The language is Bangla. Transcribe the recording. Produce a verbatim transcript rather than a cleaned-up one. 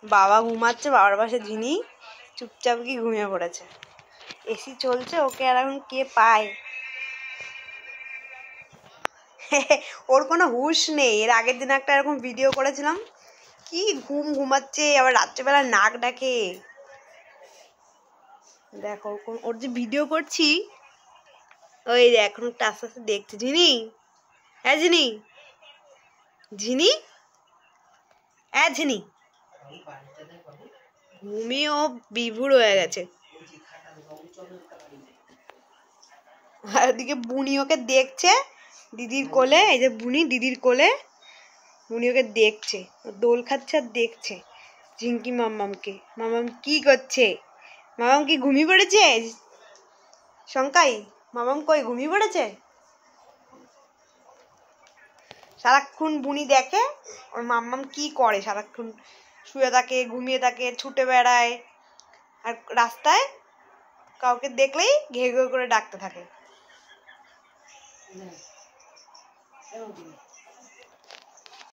বাবা ঘুমাচ্ছে, বাবার পাশে ঝিনি চুপচাপ কি ঘুমিয়ে পড়েছে। এসি চলছে, ওকে আর এখন কে পায়। ওর কোনো হুঁশ নেই। এর আগের দিন একটা এরকম ভিডিও করেছিলাম, কি ঘুম ঘুমাচ্ছে, আবার রাত্রেবেলা নাক ডাকে। দেখো ওর যে ভিডিও করছি, ওই এখন একটা আস্তে আস্তে দেখছে। ঝিনি, হ্যাঁ ঝিনি, ঝিনি, হ্যাঁ ঝিনি, ঘুমিয়ে ও বিভোর হয়ে গেছে। আর ওদিকে বুনি ওকে দেখছে দিদির কোলে। এই যে বুনি দিদির কোলে, বুনি ওকে দেখছে, দোল খাচ্ছে আর দেখছে ঝিঙ্কি মাম্মামকে। মামাম কি করছে? মামাম কি ঘুমিয়ে পড়েছে? শঙ্কাই, মামাম কই ঘুমিয়ে পড়েছে? সারাক্ষণ বুনি দেখে ওর মাম্মাম কি করে, সারাক্ষণ শুয়ে থাকে, ঘুমিয়ে থাকে, ছুটে বেড়ায়, আর রাস্তায় কাউকে দেখলেই ঘেউ ঘেউ করে ডাকতে থাকে।